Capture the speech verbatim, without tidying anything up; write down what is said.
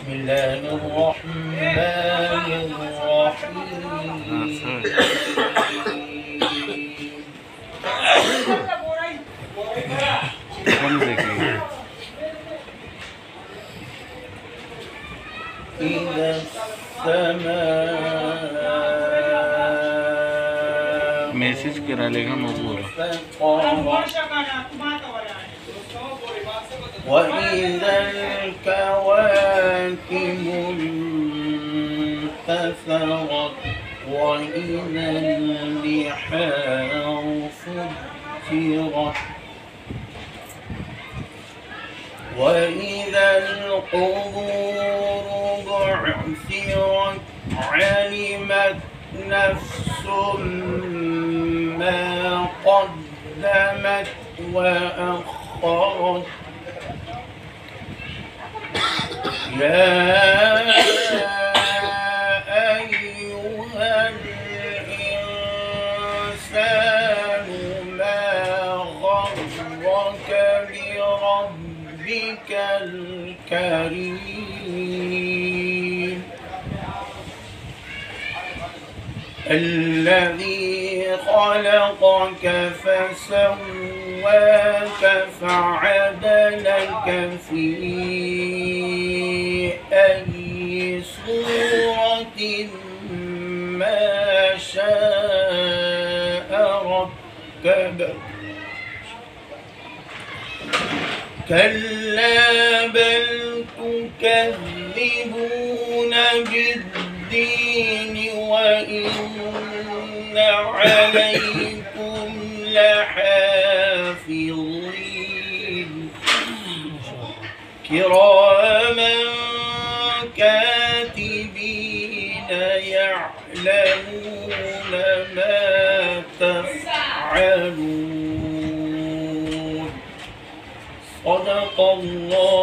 بسم الله الرحمن الرحيم. إذا السماء मैसेज करा लेगा मकबूल وإذا الكواكب انتثرت وإذا البحار فجرت وإذا القبور بعثرت علمت نفس ما قدمت وأخرت يا أيها الإنسان ما غرك بربك الكريم الذي خلقك فسواك فعدلك في أي صورة ما شاء ركبك كلا بل تكذبون بالدين وإن عليكم لحافظين كراما كاتبين يعلمون ما تفعلون صدق الله